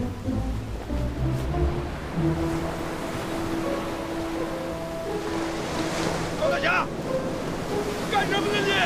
高大侠，干什么呢你？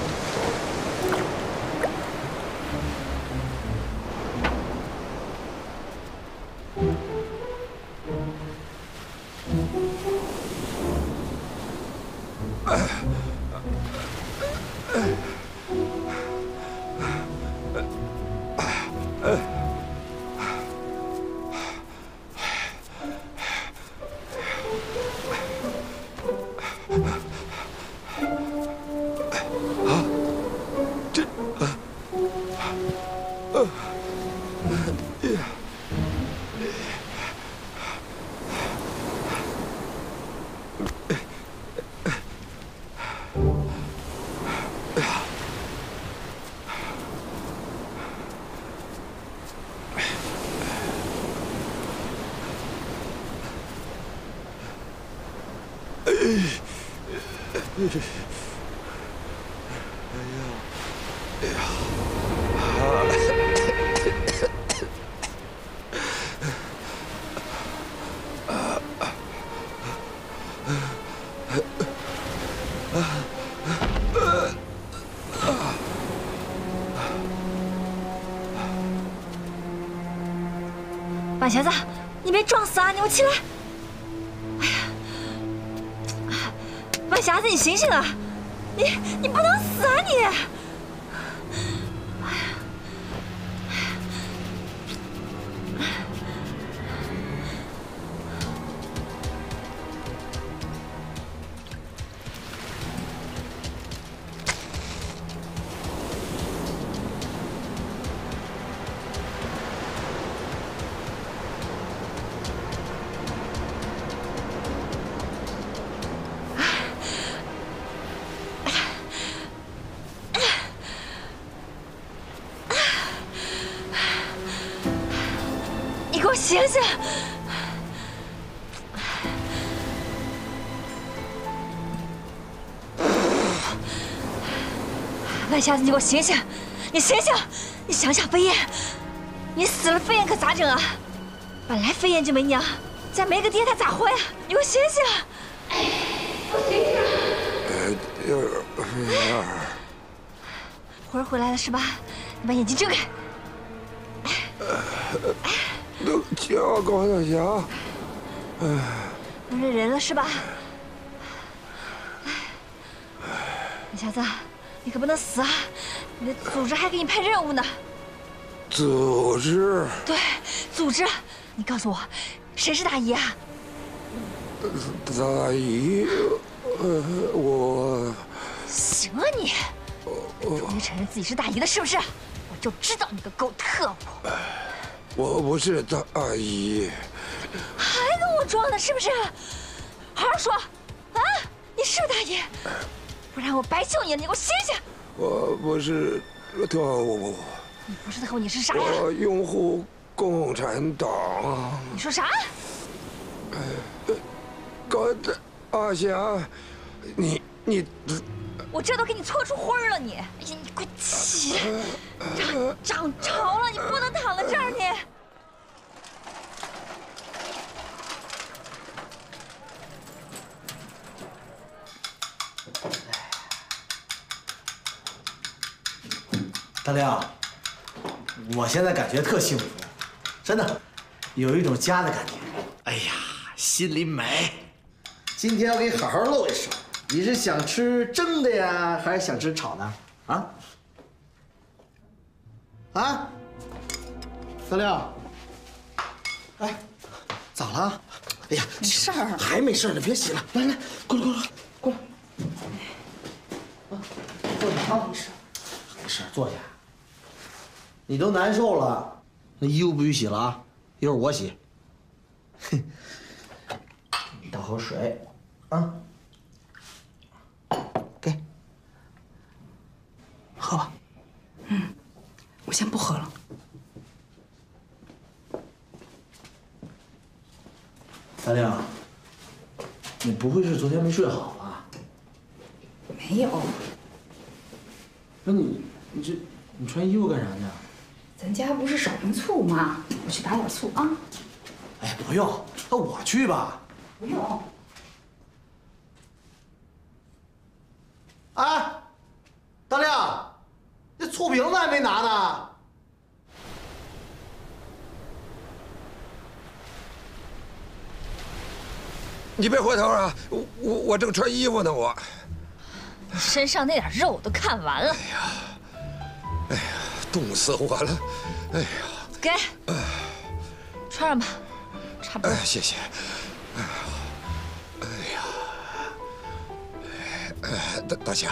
半瞎子，你别装死啊！你给我起来！哎呀，半瞎子，你醒醒啊！你不能死啊你！你给我醒醒！半瞎子，你给我醒醒！你醒醒！你想想肺炎，你死了肺炎可咋整啊？本来肺炎就没娘，再没个爹他咋活呀？你给我醒醒！哎，我醒醒！魂儿回来了是吧？你把眼睛睁开。 都叫高大侠。 不认人了是吧？半瞎子，你可不能死啊！你的组织还给你派任务呢。 组织？ 对，组织。你告诉我，谁是大姨啊？ 大姨，我。 行啊你！终于承认自己是大姨了是不是？我就知道你个狗特务！ 我不是大姨。 还跟我装呢是不是？好好说，啊！你是不是大姨？不然我白救你了！你给我醒醒！ 我不是特务。 你不是特务，你是啥呀？ 我拥护共产党。 你说啥？ 高大侠，你。 我这都给你搓出灰了，你！哎呀，你快起来！涨潮了，你不能躺在这儿，你。 大亮，我现在感觉特幸福，真的，有一种家的感觉。 哎呀，心里美。 今天我给你好好露一手。你是想吃蒸的呀，还是想吃炒的？啊？啊？大亮，哎，咋了？哎呀， 没事儿， 还没事呢，别洗了，来来，过来过来过来。啊，坐下啊，没事，没事，坐下。你都难受了，那衣服不许洗了啊，一会儿我洗。哼，你倒口水，啊。给，喝吧。 我先不喝了。 大亮，你不会是昨天没睡好吧？ 没有。 那你穿衣服干啥去？ 咱家不是少量醋吗？ 我去打点醋啊。 哎，不用，那我去吧。 不用。 哎，大亮，那醋瓶子还没拿呢。 你别回头啊！我正穿衣服呢，我。 你身上那点肉我都看完了。 哎呀，冻死我了！哎呀， 给，穿上吧，差不多。 谢谢。大侠，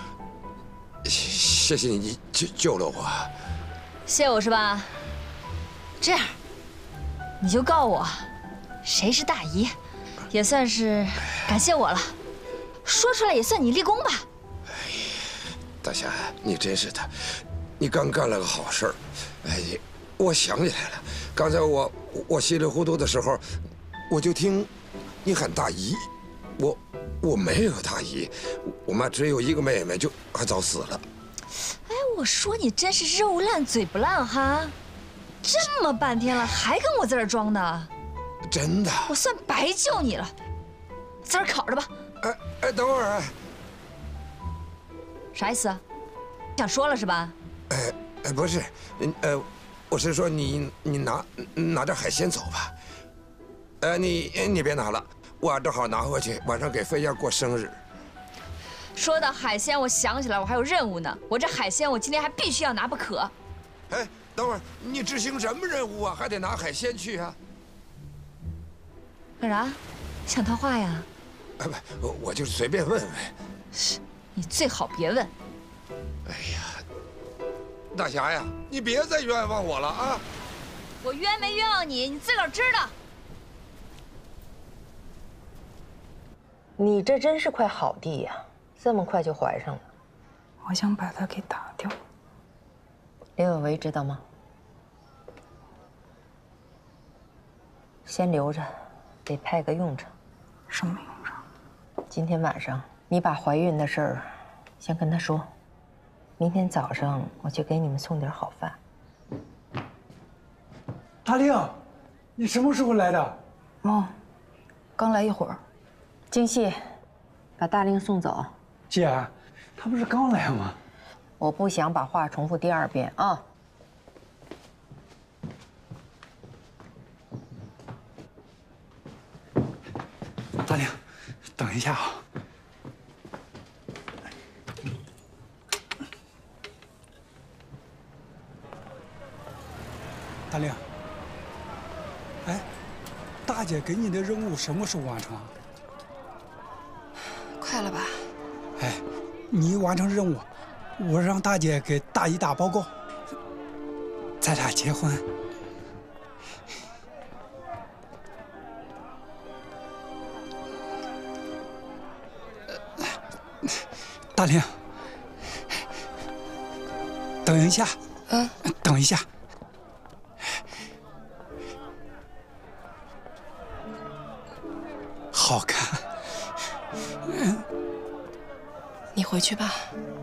谢谢你救了我。 谢我是吧？这样，你就告我谁是大姨，也算是感谢我了。说出来也算你立功吧。 大侠，你真是的，你刚干了个好事儿。哎，我想起来了，刚才我稀里糊涂的时候，我就听你喊大姨，我没有大姨，我妈只有一个妹妹，就还早死了。 哎，我说你真是肉烂嘴不烂哈，这么半天了还跟我在这儿装呢？ 真的？ 我算白救你了，在这儿烤着吧。 哎，等会儿。 啥意思啊？想说了是吧？ 不是，我是说你拿点海鲜走吧。你别拿了，我正好拿回去，晚上给飞燕过生日。 说到海鲜，我想起来我还有任务呢。我这海鲜我今天还必须要拿不可。 哎，等会儿你执行什么任务啊？还得拿海鲜去啊？ 干啥？想套话呀？ 不，我就是随便问问。 是，你最好别问。 哎呀，大侠呀，你别再冤枉我了啊！ 我冤没冤枉你，你自个儿知道。 你这真是块好地呀，这么快就怀上了。 我想把它给打掉。 刘有为知道吗？先留着，得派个用场。 什么用场？ 今天晚上你把怀孕的事儿先跟他说，明天早上我去给你们送点好饭。 大令，你什么时候来的？ 哦，刚来一会儿。 京戏，把大令送走。 姐，他不是刚来吗？ 我不想把话重复第二遍啊。 大令，等一下啊。大令，哎，大姐给你的任务什么时候完成啊？ 快了吧？ 哎，你一完成任务，我让大姐给大姨打报告，咱俩结婚。大令，等一下，等一下。好看。 你回去吧。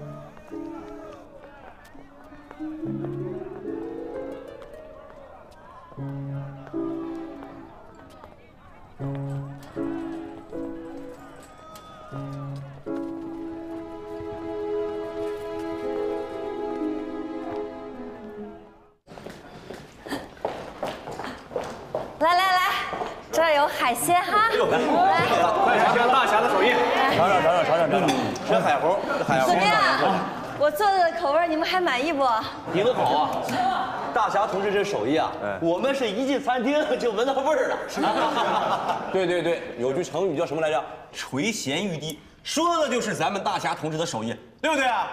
来，这儿有海鲜哈。来， 快尝大侠的手艺，尝。这海猴， 怎么样？我做的口味你们还满意不？ 挺好啊，大侠同志这手艺啊，我们是一进餐厅就闻到味儿了。对，有句成语叫什么来着？垂涎欲滴，说的就是咱们大侠同志的手艺，对不对啊？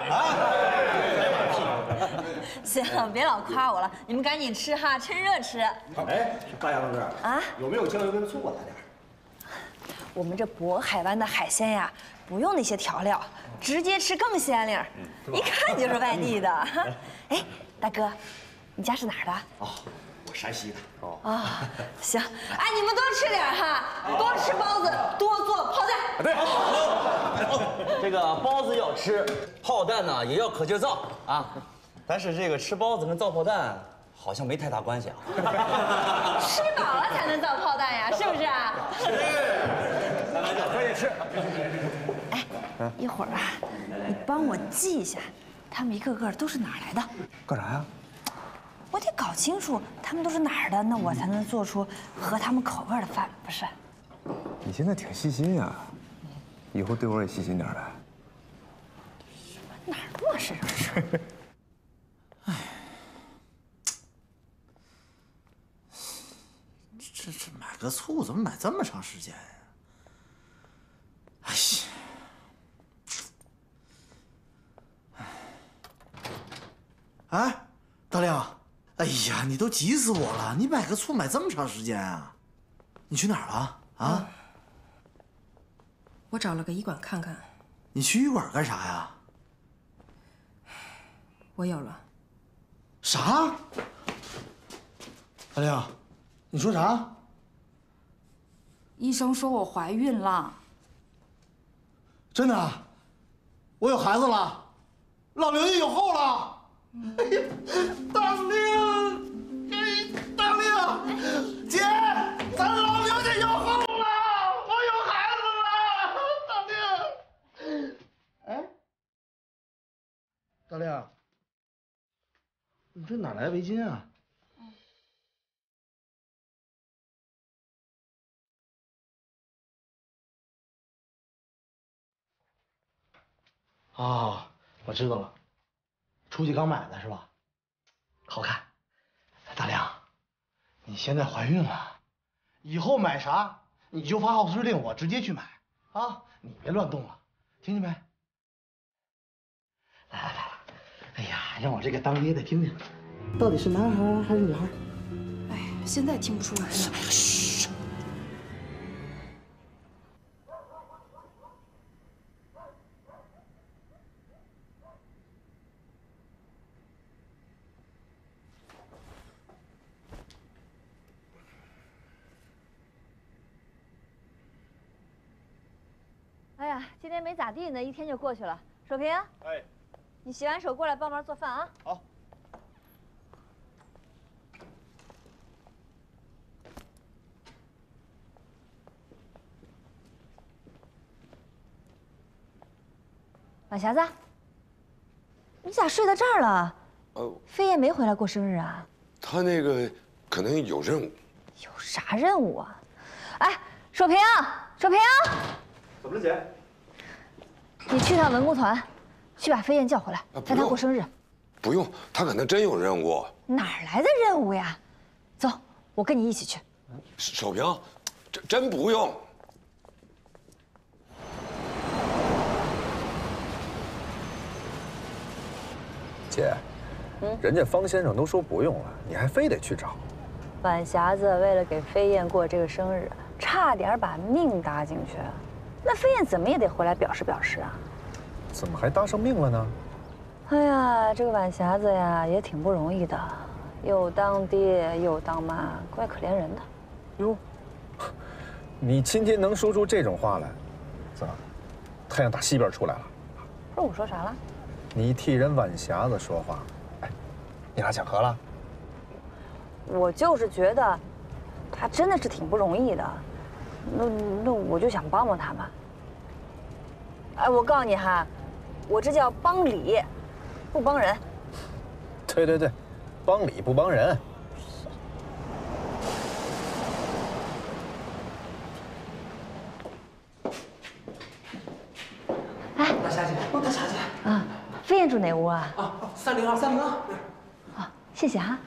行了，别老夸我了，你们赶紧吃哈，趁热吃。 哎，大侠同志啊， 有没有酱油跟醋啊？来点。 我们这渤海湾的海鲜呀，不用那些调料，直接吃更鲜灵，一看就是外地的。哎，大哥，你家是哪儿的？ 哦，我山西的。 哦，行，哎，你们多吃点哈，多吃包子，多做炮弹。 对，这个包子要吃，炮弹呢也要可劲造啊。但是这个吃包子跟造炮弹好像没太大关系啊。 吃饱了才能造炮弹呀，是不是啊？ 开玩笑，快点吃。 哎，一会儿啊，你帮我记一下，他们一个个都是哪儿来的？ 干啥呀？ 我得搞清楚他们都是哪儿的，那我才能做出合他们口味的饭，不是？ 你现在挺细心呀，以后对我也细心点来。 哪儿那么事儿？ 哎，这买个醋怎么买这么长时间呀？哎呀！哎，大亮，哎呀，你都急死我了！你买个醋买这么长时间啊？你去哪儿了？啊？ 我找了个医馆看看。 你去医馆干啥呀？ 我有了。 啥？大亮，你说啥？ 医生说我怀孕了。 真的？我有孩子了，老刘也有后了。哎呀，大亮，大亮，姐，咱老刘家有后了，我有孩子了，大亮。哎，大亮，你这哪来围巾啊？哦，我知道了，出去刚买的是吧？好看。大亮，你现在怀孕了，以后买啥你就发号施令，我直接去买啊！你别乱动了，听见没？来，哎呀，让我这个当爹的听听，到底是男孩还是女孩？ 哎，现在听不出来了。 哎呀，嘘。 哎呀，今天没咋地呢，一天就过去了。守平， 哎， 你洗完手过来帮忙做饭啊。 好。 晚霞子，你咋睡到这儿了？飞燕没回来过生日啊？ 他那个可能有任务。 有啥任务啊？哎，守平，守平， 怎么了，姐？ 你去趟文工团，去把飞燕叫回来，带她过生日。 不用，他可能真有任务。 哪儿来的任务呀？走，我跟你一起去。 守平，真不用。 姐，人家方先生都说不用了，你还非得去找。 晚霞子为了给飞燕过这个生日，差点把命搭进去。那飞燕怎么也得回来表示表示啊。 怎么还搭上命了呢？ 哎呀，这个晚霞子呀也挺不容易的，又当爹又当妈，怪可怜人的。 哟，你今天能说出这种话来，怎么，太阳打西边出来了？ 不是我说啥了？ 你替人晚霞子说话，哎，你俩讲和了？ 我就是觉得，他真的是挺不容易的，那我就想帮帮他们。哎，我告诉你哈，我这叫帮理，不帮人。 对对对，帮理不帮人。 哎， 大霞姐，大霞姐。 啊，飞燕住哪屋啊？ 啊，302。 啊，谢谢哈。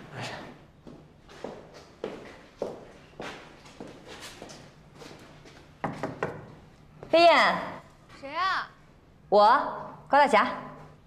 飞燕。 谁啊？ 我高大侠。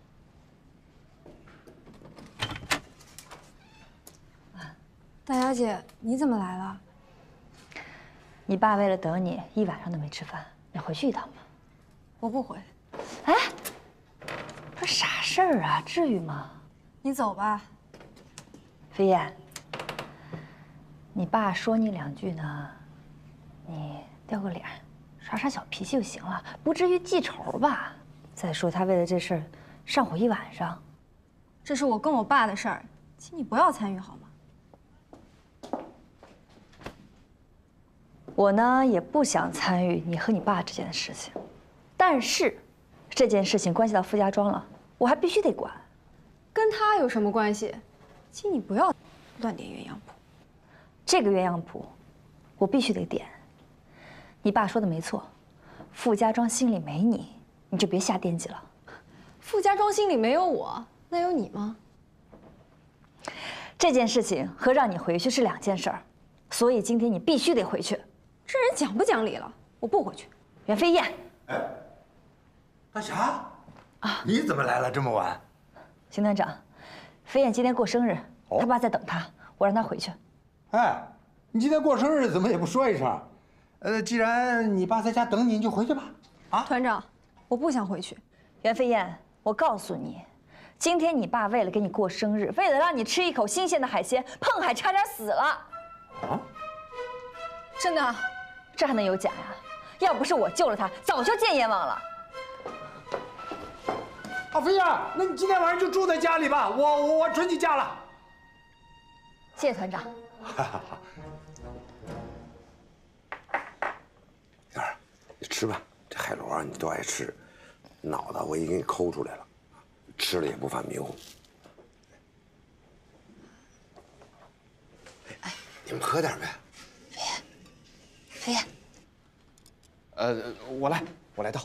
大霞姐，你怎么来了？ 你爸为了等你，一晚上都没吃饭，你回去一趟吧。 我不回。 哎，这啥事儿啊？至于吗？ 你走吧。 飞燕，你爸说你两句呢，你掉个脸，耍耍小脾气就行了，不至于记仇吧？再说他为了这事儿上火一晚上， 这是我跟我爸的事儿，请你不要参与好吗？ 我呢也不想参与你和你爸之间的事情，但是这件事情关系到傅家庄了，我还必须得管。 跟他有什么关系？请你不要乱点鸳鸯谱。 这个鸳鸯谱，我必须得点。你爸说的没错，傅家庄心里没你，你就别瞎惦记了。 傅家庄心里没有我，那有你吗？ 这件事情和让你回去是两件事儿，所以今天你必须得回去。 这人讲不讲理了？我不回去。 袁飞燕， 哎，大侠，啊，你怎么来了这么晚？ 邢团长，飞燕今天过生日，他爸在等他，我让他回去。 哎，你今天过生日怎么也不说一声？既然你爸在家等你，你就回去吧。啊， 团长，我不想回去。 袁飞燕，我告诉你，今天你爸为了给你过生日，为了让你吃一口新鲜的海鲜，碰海差点死了。 啊？ 真的？这还能有假呀？要不是我救了他，早就见阎王了。 啊，飞燕，那你今天晚上就住在家里吧，我准你假了。 谢谢团长。 燕儿，你吃吧，这海螺你都爱吃，脑子我已经给你抠出来了，吃了也不犯迷糊。哎，你们喝点呗。 飞燕， 我来倒。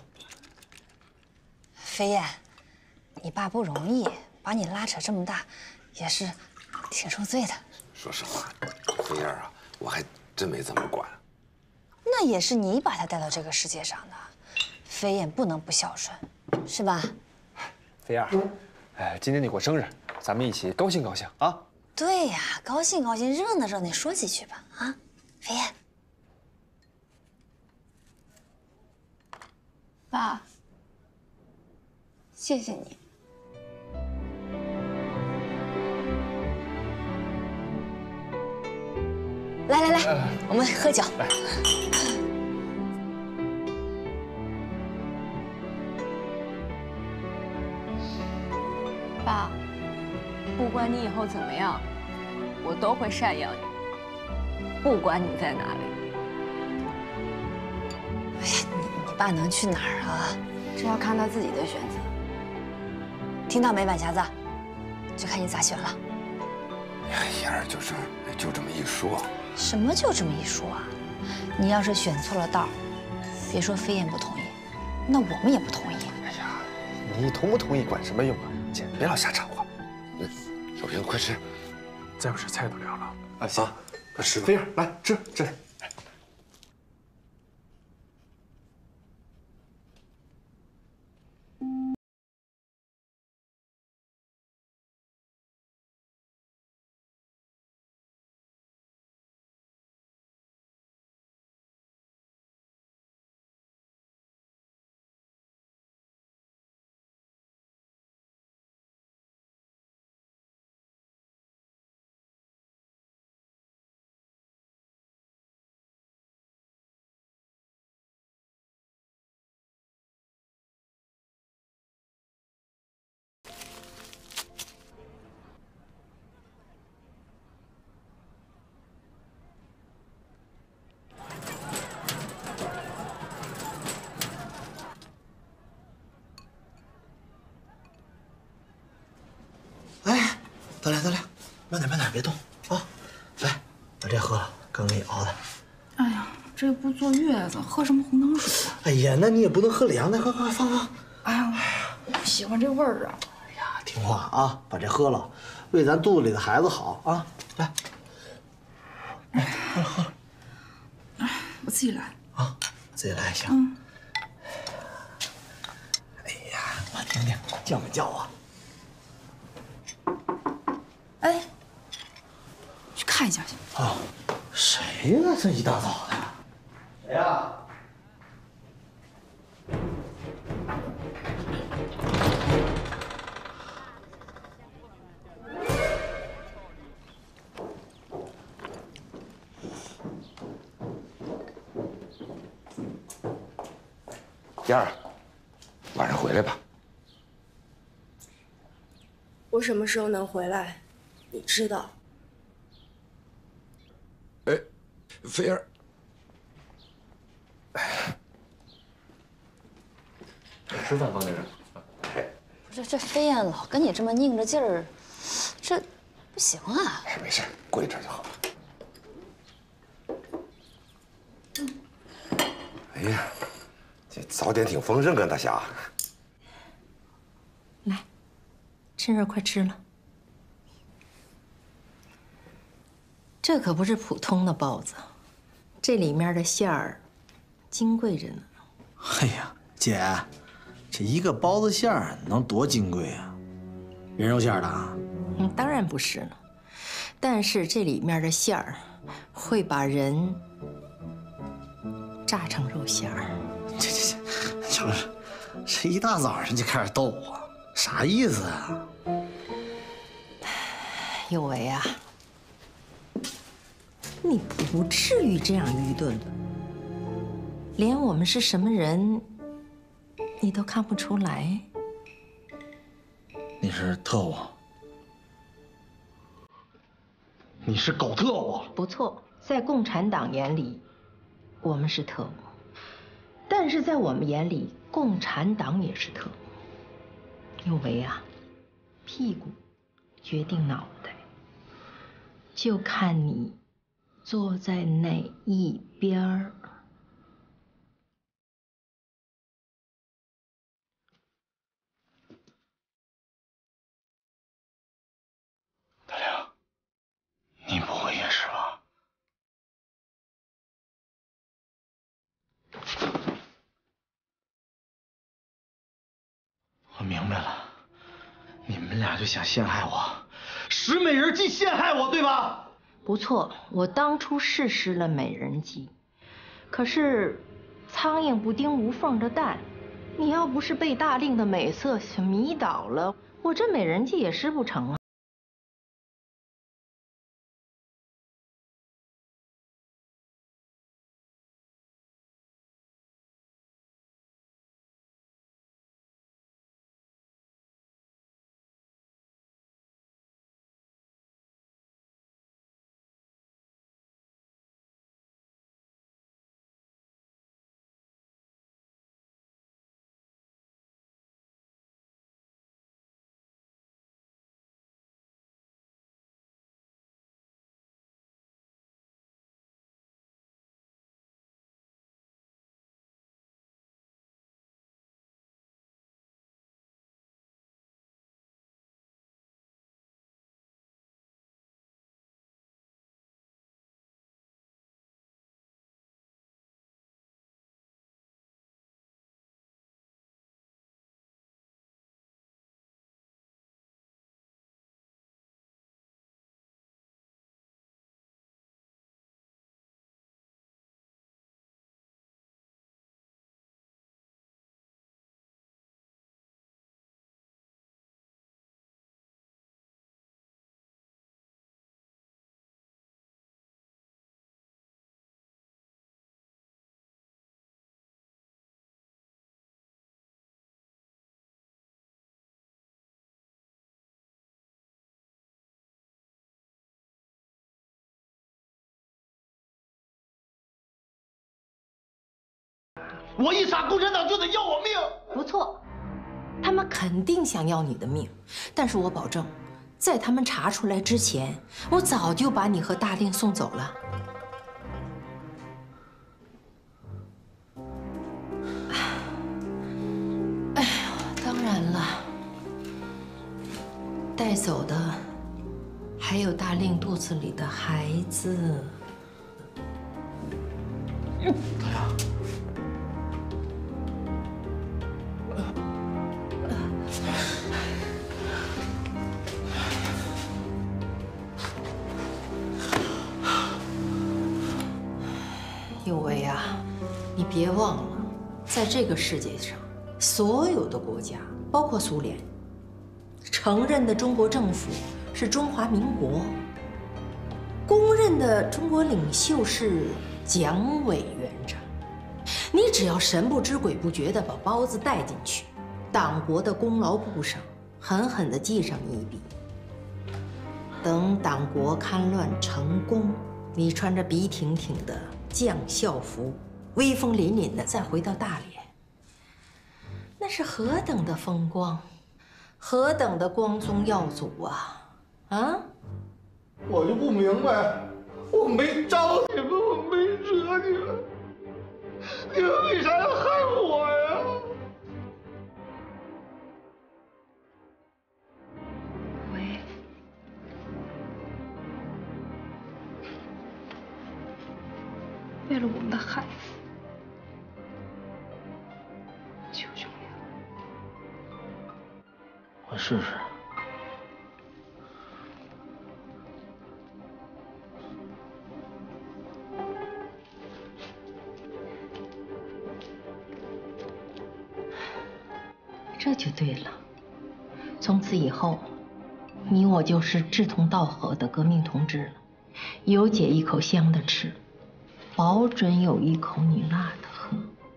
飞燕，你爸不容易，把你拉扯这么大，也是挺受罪的。 说实话，飞燕啊，我还真没怎么管。 那也是你把他带到这个世界上的，飞燕不能不孝顺，是吧？ 飞燕，今天你过生日，咱们一起高兴高兴啊！ 对呀，高兴高兴，热闹热闹，说几句吧啊，飞燕。 爸，谢谢你。 来，我们喝酒。 爸，不管你以后怎么样，我都会赡养你，不管你在哪里。 哎呀，你爸能去哪儿啊？ 这要看他自己的选择。 听到没，晚匣子？就看你咋选了。 哎，燕儿就这么一说。 什么就这么一说啊？你要是选错了道，别说飞燕不同意，那我们也不同意。 哎呀，你同不同意管什么用啊？姐，别老瞎掺和。 小平，快吃， 再不吃菜都凉了。 啊，行，快吃吧。 飞燕，来吃。 哎，得了，慢点，别动啊！来，把这喝了，刚给你熬的。 哎呀，这不坐月子，喝什么红糖水啊？ 哎呀，那你也不能喝凉的，快放。 哎呀，我不喜欢这味儿啊！ 哎呀，听话啊，把这喝了，为咱肚子里的孩子好啊！来，喝了。 哎，我自己来啊，自己来行。哎呀，我听听叫没叫啊？ 哎，去看一下去。 啊，谁呀？这一大早的。谁呀？ 燕儿，晚上回来吧。 我什么时候能回来？你知道。 哎，飞儿， 吃饭放在这儿。 不是这飞燕老跟你这么拧着劲儿，这不行啊。 哎，没事，跪这就好了。哎呀，这早点挺丰盛啊，大侠。 来，趁热快吃了。这可不是普通的包子，这里面的馅儿金贵着呢。 哎呀，姐，这一个包子馅儿能多金贵啊？人肉馅儿的啊？ 当然不是了，但是这里面的馅儿会把人炸成肉馅儿。 这一大早上就开始逗我，啥意思啊？ 有为啊，你不至于这样愚钝吧？连我们是什么人，你都看不出来？ 你是特务？你是狗特务？ 不错，在共产党眼里，我们是特务；但是在我们眼里，共产党也是特务。有为啊，屁股决定脑袋，就看你坐在哪一边儿。 大亮，你不会也是吧？我明白了，你们俩就想陷害我，使美人计陷害我，对吧？ 不错，我当初是施了美人计，可是苍蝇不叮无缝的蛋，你要不是被大令的美色迷倒了，我这美人计也施不成啊。 我一杀共产党就得要我命。 不错，他们肯定想要你的命，但是我保证，在他们查出来之前，我早就把你和大令送走了。哎呀，当然了，带走的还有大令肚子里的孩子。 大亮。 有为啊，你别忘了，在这个世界上，所有的国家，包括苏联，承认的中国政府是中华民国，公认的中国领袖是蒋委员长。你只要神不知鬼不觉地把包子带进去，党国的功劳簿上狠狠地记上你一笔。等党国戡乱成功，你穿着笔挺挺的将校服，威风凛凛的再回到大连，那是何等的风光，何等的光宗耀祖啊！啊！ 我就不明白，我没招你们，我没惹你们，你们为啥要害我呀？ 喂，为了我们的孩子，求求你了。 我试试。 这就对了，从此以后，你我就是志同道合的革命同志了。有姐一口香的吃，保准有一口你辣的喝。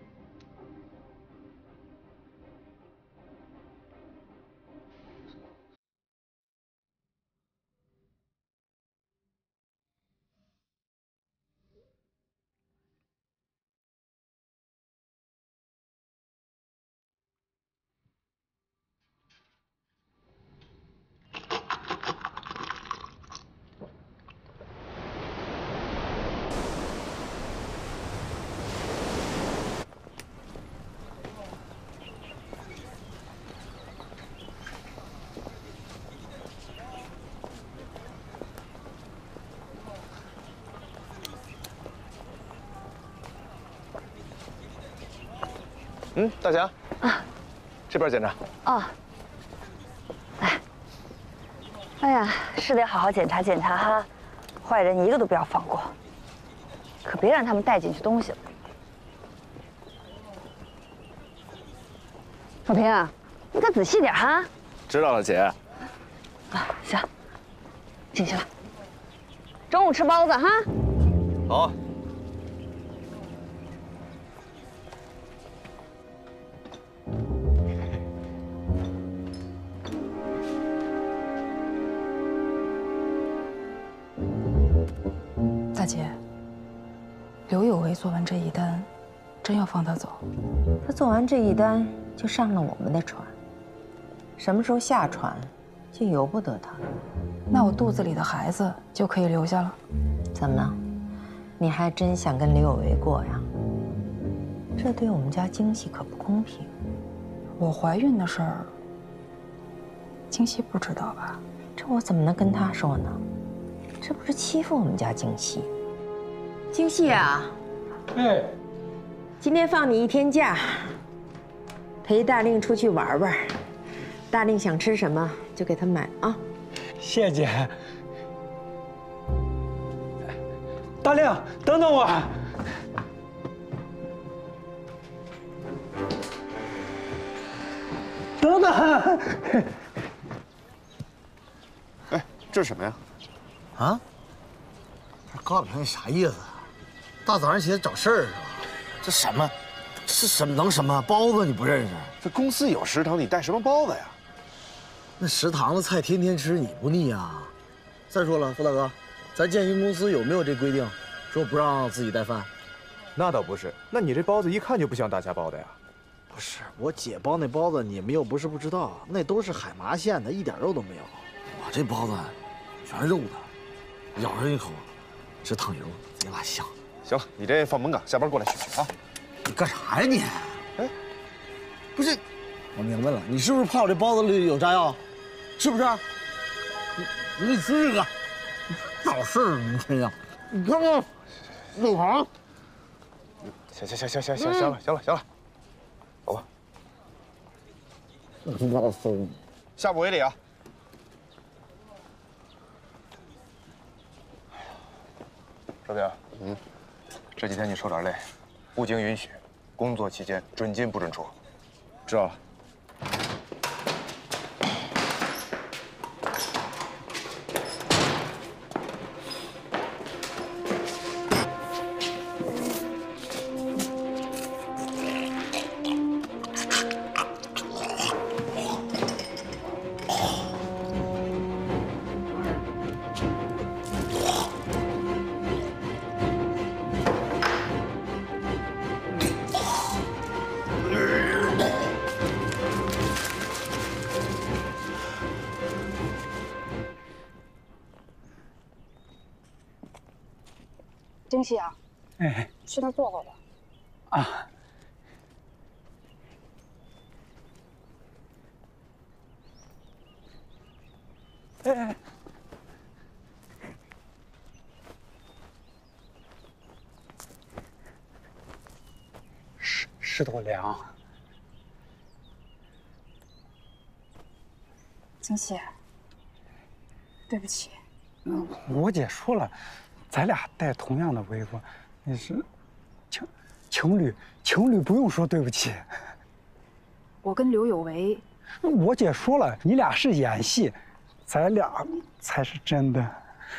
大侠，这边检查。 哦，来，哎呀，是得好好检查检查哈，坏人一个都不要放过，可别让他们带进去东西了。小平啊，你可仔细点哈。 知道了，姐。 啊，行，进去了。中午吃包子哈。 好。 大姐，刘有为做完这一单，真要放他走？ 他做完这一单就上了我们的船，什么时候下船，就由不得他。 那我肚子里的孩子就可以留下了？ 怎么了？你还真想跟刘有为过呀？这对我们家京熙可不公平。 我怀孕的事儿，京熙不知道吧？ 这我怎么能跟他说呢？这不是欺负我们家京熙？京熙啊， 哎， 今天放你一天假，陪大令出去玩玩。大令想吃什么就给他买啊。 谢姐。大令，等等我。等等。 哎，这是什么呀？ 啊？这告诉你啥意思？大早上起来找事儿是吧？这什么？是什么能什么包子你不认识？ 这公司有食堂，你带什么包子呀？ 那食堂的菜天天吃，你不腻啊？再说了，付大哥，咱建行公司有没有这规定，说不让自己带饭？ 那倒不是。那你这包子一看就不像大家包的呀。 不是，我姐包那包子，你们又不是不知道，那都是海麻馅的，一点肉都没有。我这包子全是肉的，咬上一口，直淌油，贼拉香。 行了，你这放门岗，下班过来取啊。 你干啥呀你？哎，不是，我明白了，你是不是怕我这包子里有炸药？是不是？你给你试试个，找事儿你这样，你看看，肉行。 行了，走吧。下不为例啊。周平，这几天你受点累，不经允许，工作期间准进不准出，知道了。 京西啊， 哎， 去那儿坐会儿吧。 啊。哎。石头凉。 京西，对不起。 我姐说了，咱俩戴同样的围服，那是情侣不用说对不起。 我跟刘有为， 我姐说了，你俩是演戏，咱俩才是真的。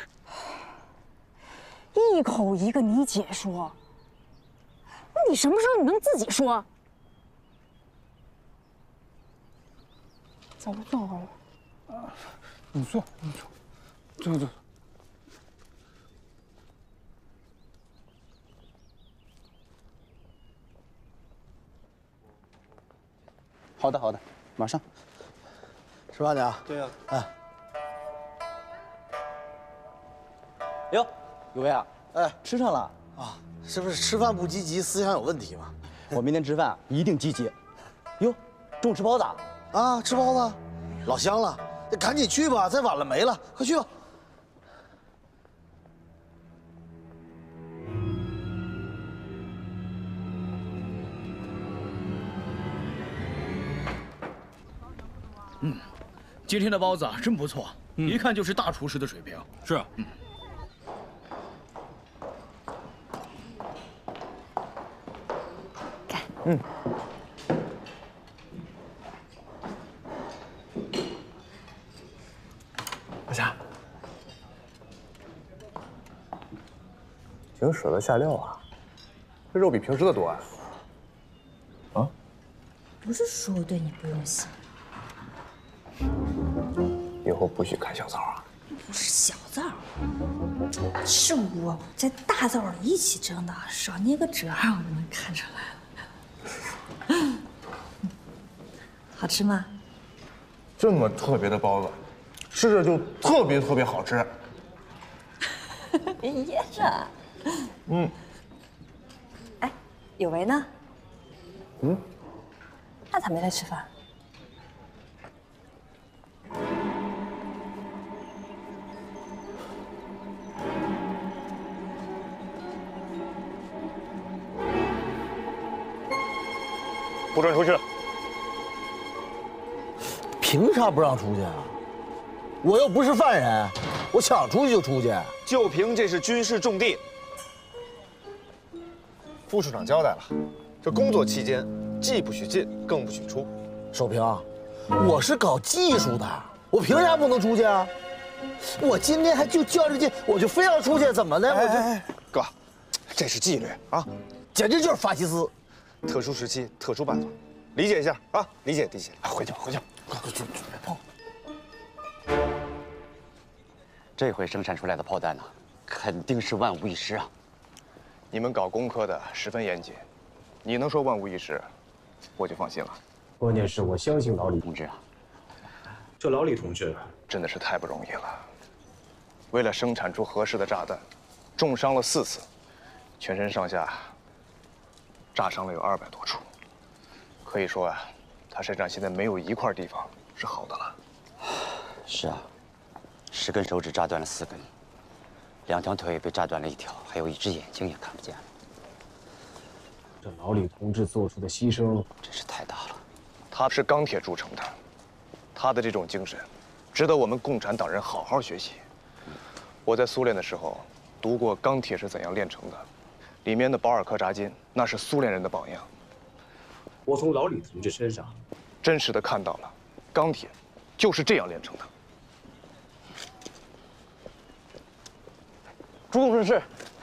一口一个你姐说，你什么时候你能自己说？走吧，坐会儿吧。 你坐，坐。 好的，马上。吃饭去啊？ 对呀。 哎。 哟，有为啊， 哎， 吃上了啊？是不是吃饭不积极，思想有问题嘛？ 我明天吃饭一定积极。哟，中午吃包子啊？ 啊，吃包子，老香了。赶紧去吧，再晚了没了，快去吧。 今天的包子啊，真不错，一看就是大厨师的水平。是。 嗯。大侠，挺舍得下料啊，这肉比平时的多啊。啊？ 不是说我对你不用心。 以后不许开小灶啊！ 不是小灶，是我在大灶里一起蒸的，少捏个褶我就能看出来了。好吃吗？ 这么特别的包子，吃着就特别好吃。 别噎着。哎，有为呢？他咋没来吃饭？ 不准出去！ 凭啥不让出去啊？我又不是犯人，我想出去就出去。 就凭这是军事重地，副处长交代了，这工作期间既不许进，更不许出。 守平，我是搞技术的，我凭啥不能出去啊？我今天还就较着劲，我就非要出去，怎么的？ 哎，哥，这是纪律啊， 简直就是法西斯。 特殊时期，特殊办法，理解一下啊，理解。回去吧，快去。 这回生产出来的炮弹呢，肯定是万无一失啊！ 你们搞工科的十分严谨，你能说万无一失，我就放心了。 关键是我相信老李同志啊， 这老李同志真的是太不容易了。为了生产出合适的炸弹，重伤了4次，全身上下炸伤了有200多处，可以说啊，他身上现在没有一块地方是好的了。 是啊，10根手指炸断了4根，2条腿被炸断了1条，还有1只眼睛也看不见了。 这老李同志做出的牺牲真是太大了。 他是钢铁铸成的，他的这种精神，值得我们共产党人好好学习。我在苏联的时候读过《钢铁是怎样炼成的》。里面的保尔柯察金，那是苏联人的榜样。 我从老李同志身上， 真实的看到了，钢铁就是这样炼成的。 朱工程师，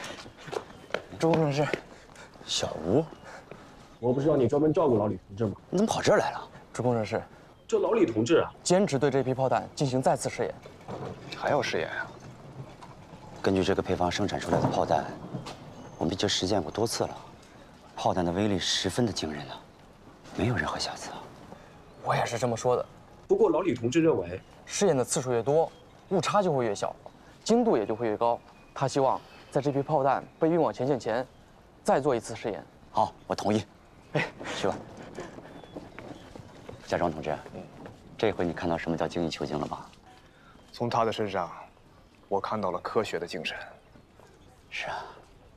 小吴， 我不是让你专门照顾老李同志吗？ 你怎么跑这儿来了？ 朱工程师， 这老李同志啊， 坚持对这批炮弹进行再次试验。 还要试验啊？ 根据这个配方生产出来的炮弹。我们已经实践过多次了，炮弹的威力十分的惊人啊，没有任何瑕疵啊。 我也是这么说的。 不过老李同志认为， 试验的次数越多，误差就会越小，精度也就会越高。他希望在这批炮弹被运往前线前，再做一次试验。 好，我同意。哎，去吧。夏庄同志，这回你看到什么叫精益求精了吧？ 从他的身上，我看到了科学的精神。 是啊。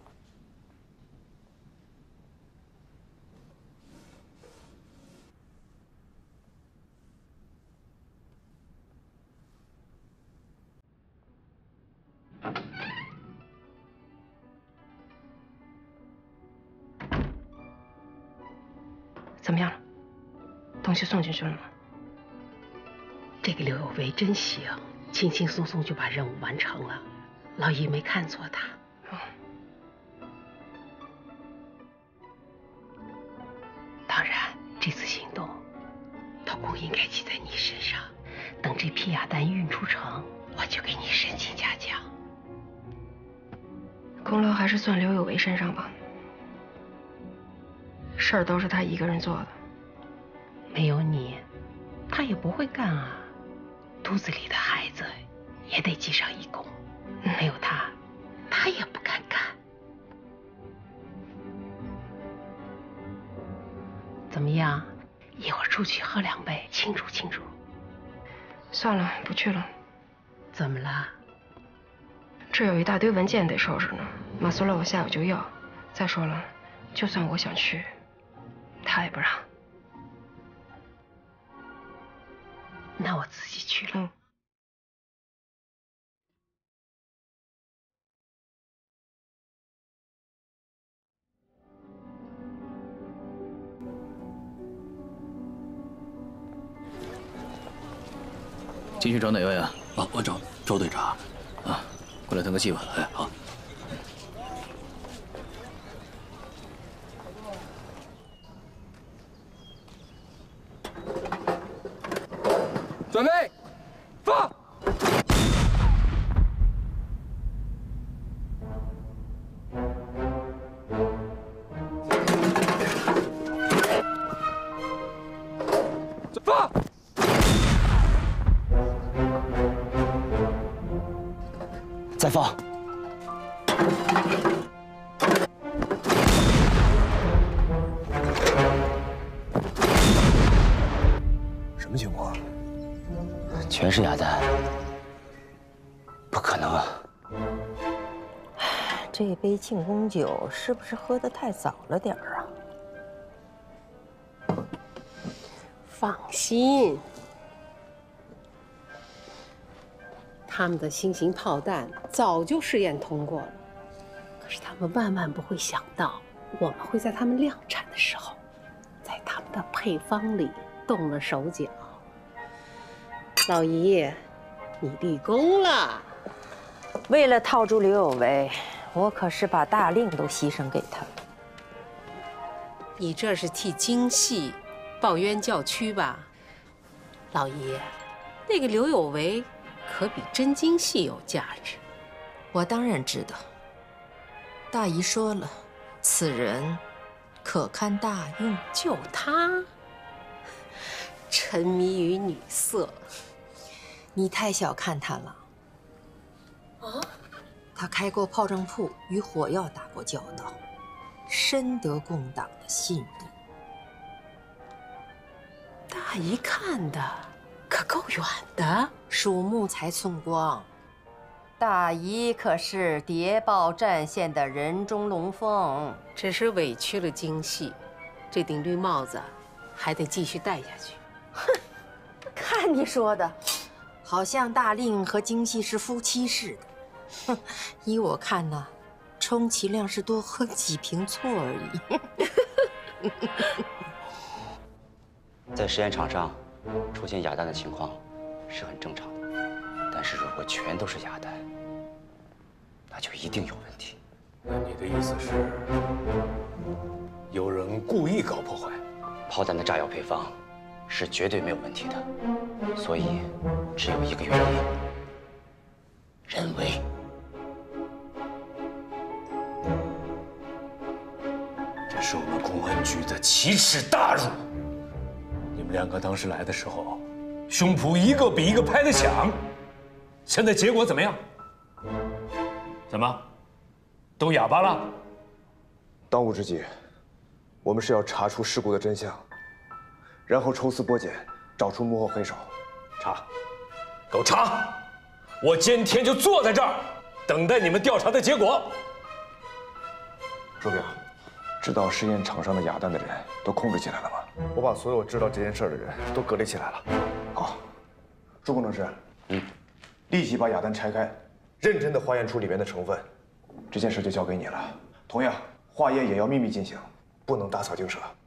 怎么样了？东西送进去了吗？这个刘有为真行，轻轻松松就把任务完成了，老姨没看错他。当然，这次行动，头功应该记在你身上。等这批哑弹运出城，我就给你申请嘉奖。 功劳还是算刘有为身上吧。 事儿都是他一个人做的， 没有你，他也不会干啊。肚子里的孩子也得记上一功，没有他，他也不敢干。怎么样？一会儿出去喝2杯，庆祝庆祝。 算了，不去了。 怎么了？ 这有一大堆文件得收拾呢，马苏洛我下午就要。再说了，就算我想去。 他也不让， 那我自己去了。 进去找哪位啊？ 啊，我找周队长。 啊，过来透个气吧。 哎，好。 准备，放！放！ 再放！ 什么情况？ 全是哑弹，不可能啊！ 这杯庆功酒是不是喝得太早了点儿啊？ 放心，他们的新型炮弹早就试验通过了，可是他们万万不会想到，我们会在他们量产的时候，在他们的配方里动了手脚。 老姨，你立功了！ 为了套住刘有为，我可是把大令都牺牲给他了。 你这是替京系报冤叫屈吧？老姨，那个刘有为可比真京系有价值。 我当然知道。大姨说了，此人可堪大用。 就他，沉迷于女色。 你太小看他了。啊，他开过炮仗铺，与火药打过交道，深得共党的信任。 大姨看的可够远的， 鼠目才寸光。大姨可是谍报战线的人中龙凤， 只是委屈了京系，这顶绿帽子还得继续戴下去。 哼，看你说的。 好像大令和京系是夫妻似的，哼！依我看呢，充其量是多喝几瓶醋而已。 在实验场上出现哑弹的情况是很正常的，但是如果全都是哑弹，那就一定有问题。 那你的意思是，有人故意搞破坏？ 炮弹的炸药配方是绝对没有问题的，所以只有一个原因：人为。 这是我们公安局的奇耻大辱。你们2个当时来的时候，胸脯一个比一个拍得响，现在结果怎么样？怎么？ 都哑巴了。 当务之急，我们是要查出事故的真相，然后抽丝剥茧，找出幕后黑手。 查，给我查！我今天就坐在这儿，等待你们调查的结果。 手表，知道试验场上的哑弹的人都控制起来了吗？我把所有知道这件事的人都隔离起来了。好，朱工程师，立即把哑弹拆开，认真的化验出里面的成分。这件事就交给你了。同样，化验也要秘密进行，不能打草惊蛇。